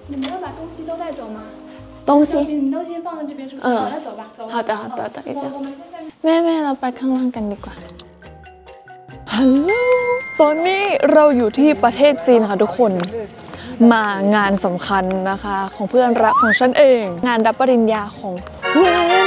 你们要把东西都带走吗？ 东西你都先放在这边，是不是？好，那走吧，走吧。 好的，好的，等一下。 我们在下面。 แม่เราไปข้างล่างกันดีกว่าฮัลโหลตอนนี้เราอยู่ที่ประเทศจีนค่ะทุกคนมางานสำคัญนะคะของเพื่อนรักของฉันเองงานรับปริญญาของแหวน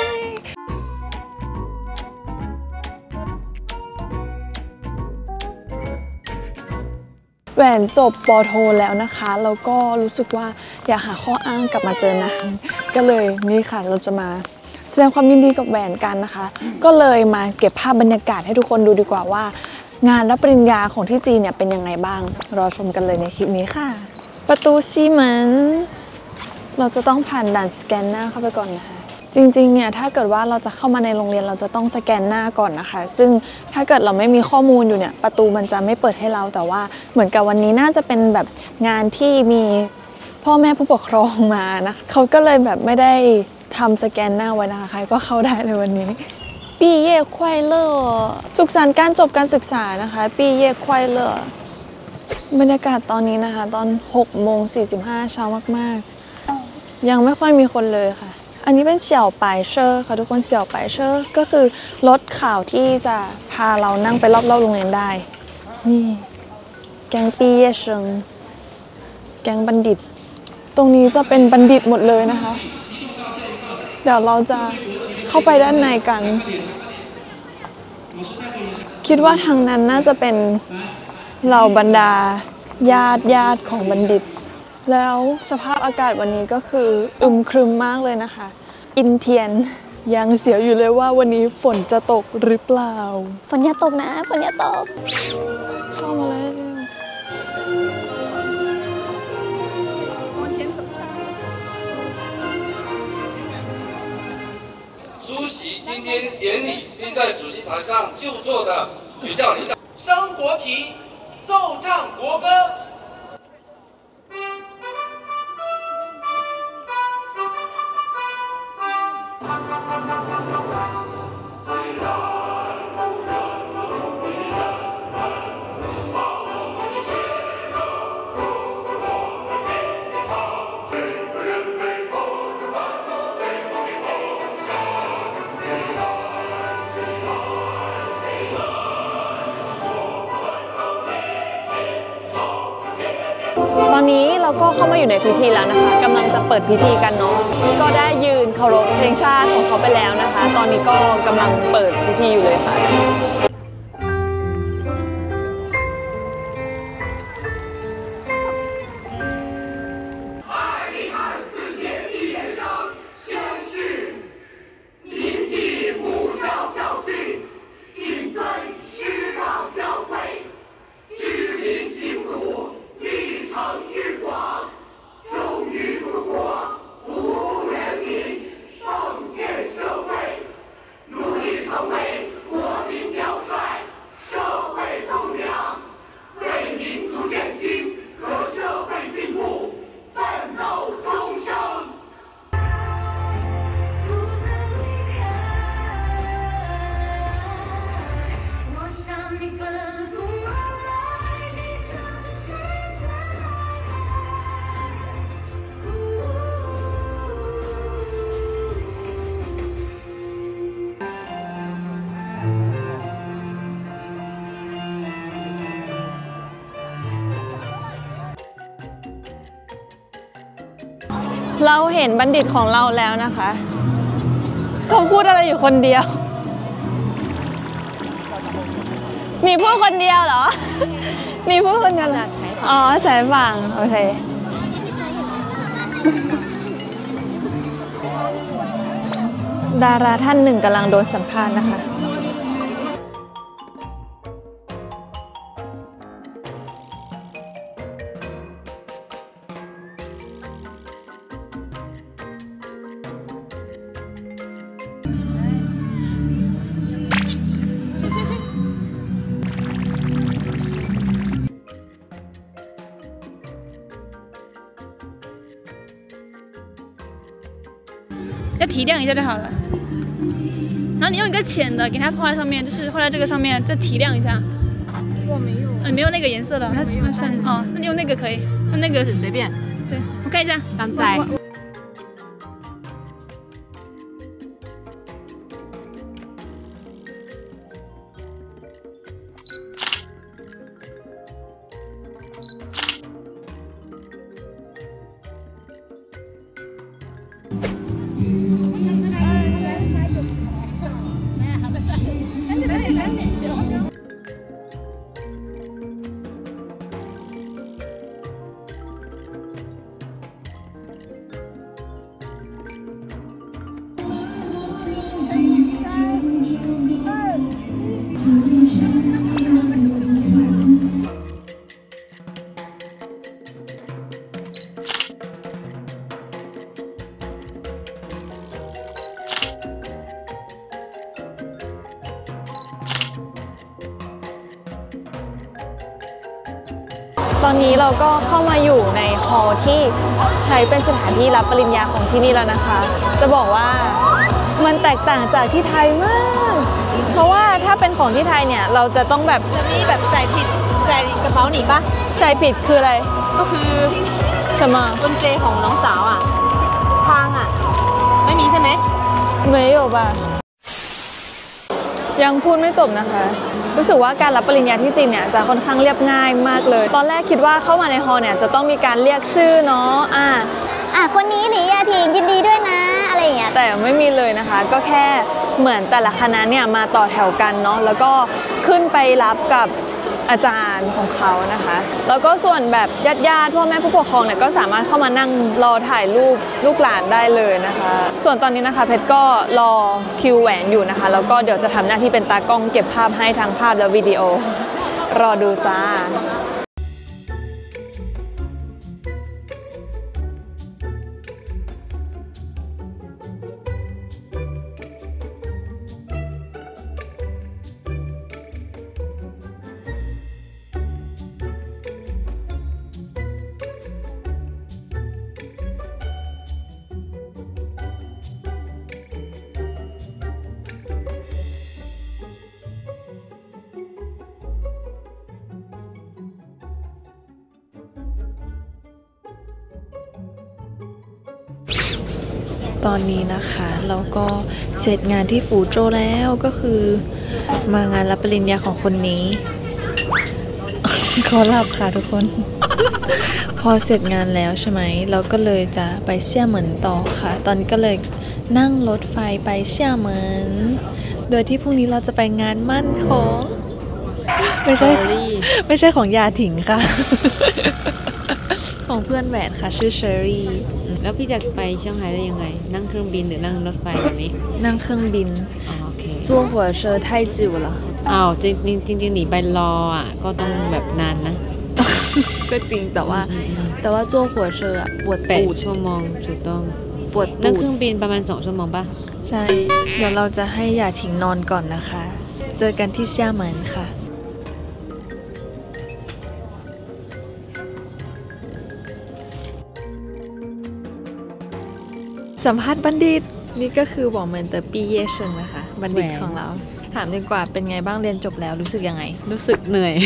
แหวนจบป.โทแล้วนะคะแล้วก็รู้สึกว่าอยากหาข้ออ้างกลับมาเจอนางก็เลยนี่ค่ะเราจะมาแสดงความยินดีกับแหวนกันนะคะก็เลยมาเก็บภาพบรรยากาศให้ทุกคนดูดีกว่าว่างานรับปริญญาของที่จีนเนี่ยเป็นยังไงบ้างรอชมกันเลยในคลิปนี้ค่ะประตูชีเหมินเราจะต้องผ่านด่านสแกนหน้าเข้าไปก่อนนะคะจริงๆเนี่ยถ้าเกิดว่าเราจะเข้ามาในโรงเรียนเราจะต้องสแกนหน้าก่อนนะคะซึ่งถ้าเกิดเราไม่มีข้อมูลอยู่เนี่ยประตูมันจะไม่เปิดให้เราแต่ว่าเหมือนกับวันนี้น่าจะเป็นแบบงานที่มีพ่อแม่ผู้ปกครองมานะเขาก็เลยแบบไม่ได้ทำสแกนหน้าไว้นะคะใครก็เข้าได้เลยวันนี้ปีเย่ควายเลอสุขสันต์การจบการศึกษานะคะปีเย่ควายเลอบรรยากาศตอนนี้นะคะตอน6:45เช้ามากๆยังไม่ค่อยมีคนเลยค่ะอันนี้เป็นเสี่ยวไปเชอร์ค่ะทุกคนเสี่ยวไปเชอร์ก็คือรถข่าวที่จะพาเรานั่งไปรอบๆโรงเรียนได้นี่แก๊งปีเย่เชิงแก๊งบัณฑิตตรงนี้จะเป็นบัณฑิตหมดเลยนะคะเดี๋ยวเราจะเข้าไปด้านในกันคิดว่าทางนั้นน่าจะเป็นเหล่าบรรดาญาติของบัณฑิตแล้วสภาพอากาศวันนี้ก็คืออึมครึมมากเลยนะคะอินเทียนยังเสียวอยู่เลยว่าวันนี้ฝนจะตกหรือเปล่าฝนอย่าตกนะฝนอย่าตกเข้ามาเลย出席今天典礼并在主席台上就座的学校领导，升国旗，奏唱国歌。 ตอนนี้เราก็เข้ามาอยู่ในพิธีแล้วนะคะกำลังจะเปิดพิธีกันเนาะก็ได้ยืนเคารพเพลงชาติของเขาไปแล้วนะคะตอนนี้ก็กำลังเปิดพิธีอยู่เลยค่ะเราเห็นบัณฑิตของเราแล้วนะคะเขาพูดอะไรอยู่คนเดียวมีพูดคนเดียวเหรอมีพูดคนเดียวเหรออ๋อใช่ฟังโอเคดาราท่านหนึ่งกำลังโดนสัมภาษณ์นะคะ再提亮一下就好了。然后你用一个浅的给它画在上面，就是画在这个上面，再提亮一下。我没有。你没有那个颜色的，那是哦，那你用那个可以，用那个随便。 对，我看一下， 当在。 ตอนนี้เราก็เข้ามาอยู่ในฮอลล์ที่ใช้เป็นสถานที่รับปริญญาของที่นี่แล้วนะคะ จะบอกว่ามันแตกต่างจากที่ไทยมาก เพราะว่าถ้าเป็นของที่ไทยเนี่ยเราจะต้องแบบจะมีแบบใส่ผิดใส่กระเป๋าหนีปะใส่ผิดคืออะไรก็คือ什么กุญแจของน้องสาวอ่ะพังอ่ะไม่มีใช่ไหม没有吧ยังพูดไม่จบนะคะ รู้สึกว่าการรับปริญญาที่จีนเนี่ยจะค่อนข้างเรียบง่ายมากเลย ตอนแรกคิดว่าเข้ามาในฮอลล์เนี่ยจะต้องมีการเรียกชื่อเนาะคนนี้หนียาถิงยินดีด้วยนะอะไรอย่างเงี้ยแต่ไม่มีเลยนะคะ ก็แค่เหมือนแต่ละคณะเนี่ยมาต่อแถวกันเนาะแล้วก็ขึ้นไปรับกับอาจารย์ของเขานะคะ แล้วก็ส่วนแบบญาติพ่อแม่ผู้ปกครองเนี่ยก็สามารถเข้ามานั่งรอถ่ายรูปลูกหลานได้เลยนะคะ ส่วนตอนนี้นะคะเพชรก็รอคิวแหวนอยู่นะคะแล้วก็เดี๋ยวจะทำหน้าที่เป็นตากล้องเก็บภาพให้ทั้งภาพและวิดีโอรอดูจ้าตอนนี้นะคะเราก็เสร็จงานที่ฟูโจวแล้วก็คือมางานรับปริญญาของคนนี้ ขอหลับค่ะทุกคน พอเสร็จงานแล้วใช่ไหมเราก็เลยจะไปเซี่ยเหมินต่อค่ะตอนนี้ก็เลยนั่งรถไฟไปเซี่ยเหมินโดยที่พรุ่งนี้เราจะไปงานมั่นของไม่ใช่ของยาถิงค่ะ ของเพื่อนแหวนค่ะชื่อเชอรี่แล้วพี่จะไปเชียงรายได้ยังไงนั่งเครื่องบินหรือนั่งรถไฟแบบนี้นั่งเครื่องบินโอเค坐火车太久了จริงหนีไปรออ่ะก็ต้องแบบนานนะก็จริงแต่ว่า坐火车อ่ะปวดตูด 8 ชั่วโมงถูกต้องปวดตูดนั่งเครื่องบินประมาณ2 ชั่วโมงป่ะใช่เดี๋ยวเราจะให้อย่าทิ้งนอนก่อนนะคะเจอกันที่เซี่ยเหมินค่ะสัมภาษณ์บัณฑิตนี่ก็คือบอกเหมือนเตอร์ปีเย่เชิงนะคะบัณฑิตของเราถามดีกว่าเป็นไงบ้างเรียนจบแล้วรู้สึกยังไงรู้สึกเหนื่อย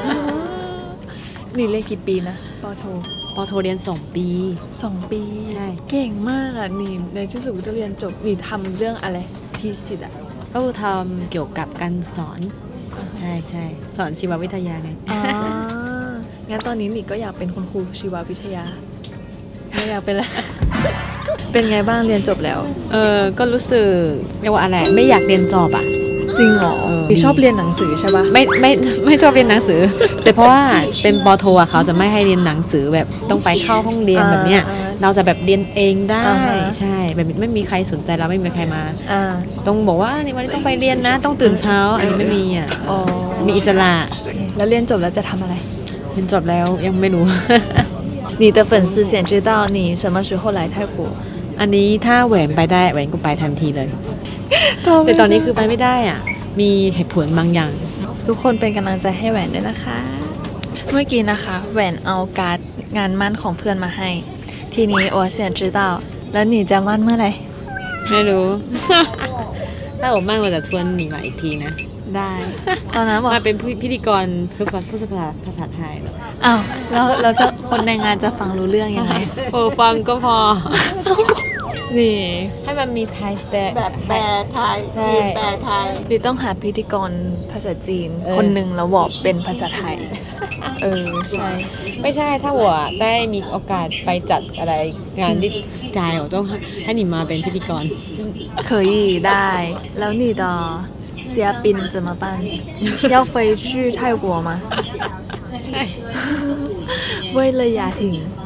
นี่เรียนกี่ปีนะปโทเรียน2 ปีใช่เก่งมากอ่ะนี่ในที่สุดก็เรียนจบนี่ทำเรื่องอะไรทีสิทธ์อ่ะก็คือทำเกี่ยวกับการสอนใช่สอนชีววิทยาไงงั้นตอนนี้นี่ก็อยากเป็นคุณครูชีววิทยาไม่อยากเป็นแล้วเป็นไงบ้างเรียนจบแล้วก็รู้สึกเรียกว่าอะไรไม่อยากเรียนจบอ่ะจริงเหรอชอบเรียนหนังสือใช่ปะไม่ชอบเรียนหนังสือแต่เพราะว่าเป็นปโทเขาจะไม่ให้เรียนหนังสือแบบต้องไปเข้าห้องเรียนแบบเนี้ยเราจะแบบเรียนเองได้ใช่แบบไม่มีใครสนใจเราไม่มีใครมาต้องบอกว่าวันนี้ต้องไปเรียนนะต้องตื่นเช้าอันนี้ไม่มีอ่ะมีอิสระแล้วเรียนจบแล้วจะทำอะไรเรียนจบแล้วยังไม่รู้你的粉丝想知道你什么时候来泰国อันนี้ถ้าแหวนไปได้แหวนก็ไปทันทีเลยแต่ตอนนี้คือไปไม่ได้อ่ะมีเหตุผลบางอย่างทุกคนเป็นกำลังใจให้แหวนด้วยนะคะเมื่อกี้นะคะแหวนเอาการ์ดงานมั่นของเพื่อนมาให้ทีนี้我想知道แล้วหนีจะมั่นเมื่อไหร่ไม่รู้ถ้าผมมั่นก็จะชวนหนีมาอีกทีนะได้ตอนนั้นบอกมาเป็นพิธีกรพูดภาษาไทยเหรออ้าวแล้วเราจะคนในงานจะฟังรู้เรื่องยังไงฟังก็พอนี่ให้มันมีไทยแบบแปลไทยใช่แปลไทยดิต้องหาพิธีกรภาษาจีนคนหนึ่งแล้วบอกเป็นภาษาไทยใช่ไม่ใช่ถ้าหัวได้มีโอกาสไปจัดอะไรงานที่กาย我ต้องให้หนิมาเป็นพิธีกร可以ได้แล้ว你的嘉宾怎么办要飞去泰国吗ใช่为了雅婷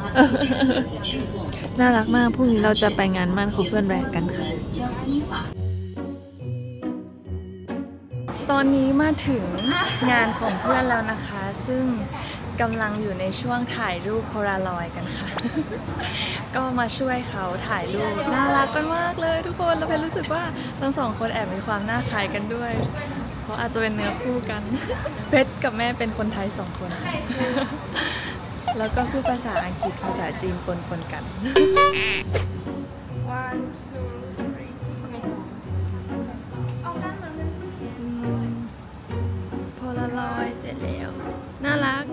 น่ารักมากพรุ่งนี้เราจะไปงานมั่นของเพื่อนแบรนด์กันค่ะตอนนี้มาถึงงานของเพื่อนแล้วนะคะซึ่งกำลังอยู่ในช่วงถ่ายรูปโพลารอยด์กันค่ะ ก็มาช่วยเขาถ่ายรูปน่ารักกันมากเลยทุกคนแล้วเพนรู้สึกว่าทั้งสองคนแอบมีความน่าคล้ายกันด้วยเพราะอาจจะเป็นเนื้อคู่กัน เพชรกับแม่เป็นคนไทย2 คน แล้วก็พูดภาษาอังกฤษภาษาจีนปนกัน One, two, three. โพลารอยด์เสร็จแล้วน่ารัก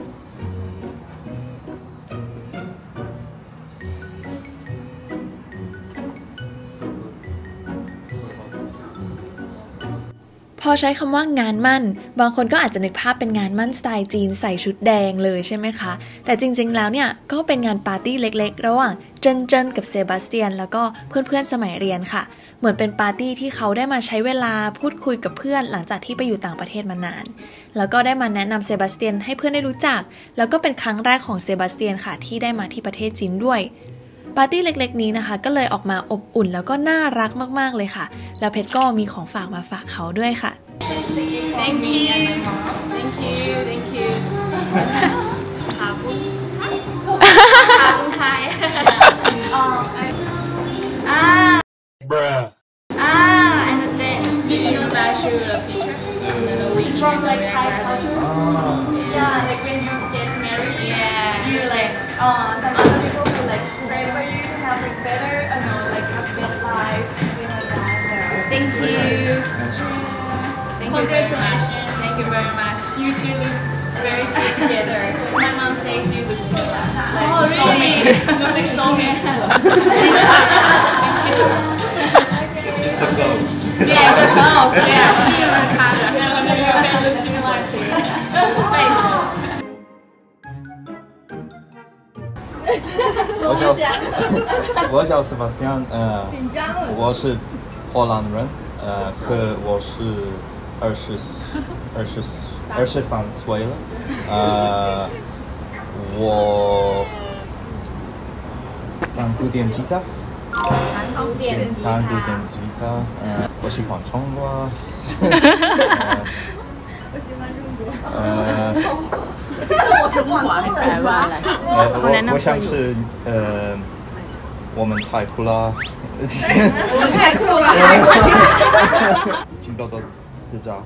พอใช้คำว่างานมั่นบางคนก็อาจจะนึกภาพเป็นงานมั่นสไตล์จีนใส่ชุดแดงเลยใช่ไหมคะแต่จริงๆแล้วเนี่ยก็เป็นงานปาร์ตี้เล็กๆระหว่างเจิ้นกับเซบาสเตียนแล้วก็เพื่อนๆสมัยเรียนค่ะเหมือนเป็นปาร์ตี้ที่เขาได้มาใช้เวลาพูดคุยกับเพื่อนหลังจากที่ไปอยู่ต่างประเทศมานานแล้วก็ได้มาแนะนำเซบาสเตียนให้เพื่อนได้รู้จักแล้วก็เป็นครั้งแรกของเซบาสเตียนค่ะที่ได้มาที่ประเทศจีนด้วยปาร์ตี้เล็กๆนี้นะคะก็เลยออกมาอบอุ่นแล้วก็น่ารักมากๆเลยค่ะแล้วเพชรก็มีของฝากมาฝากเขาด้วยค่ะ Thank you Thank you ขอบคุณไทยunderstand Do you know that shoe picture It's from like Thai culture Yeah like when you get married Yeah you like some other people will like pray for you to have like better like have better life Thank you Thank you very much. Thank you very much. You two look very good together. My mom says you look so like oh, really? Look like soulmates. Thank you. It's a close. Yeah, it's a close. Yeah, see you in the car. Looking like Thanks. 我叫 Sebastian， 我是波兰人，我是23岁了，我弹古典吉他，我喜欢唱歌，我喜欢中国。我想吃我们太酷了，我们太酷了，听到都自招。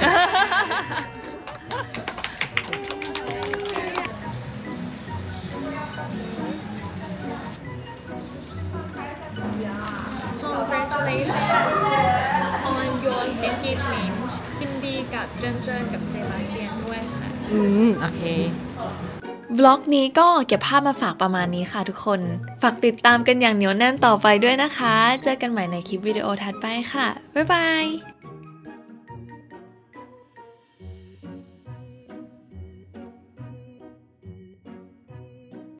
Congratulations on your engagement ยินดีกับเจิ้นกับเซบาสเตียนด้วยค่ะโอเควล็อกนี้ก็เก็บภาพมาฝากประมาณนี้ค่ะทุกคนฝากติดตามกันอย่างเหนียวแน่นต่อไปด้วยนะคะเจอกันใหม่ในคลิปวิดีโอถัดไปค่ะบ๊ายบาย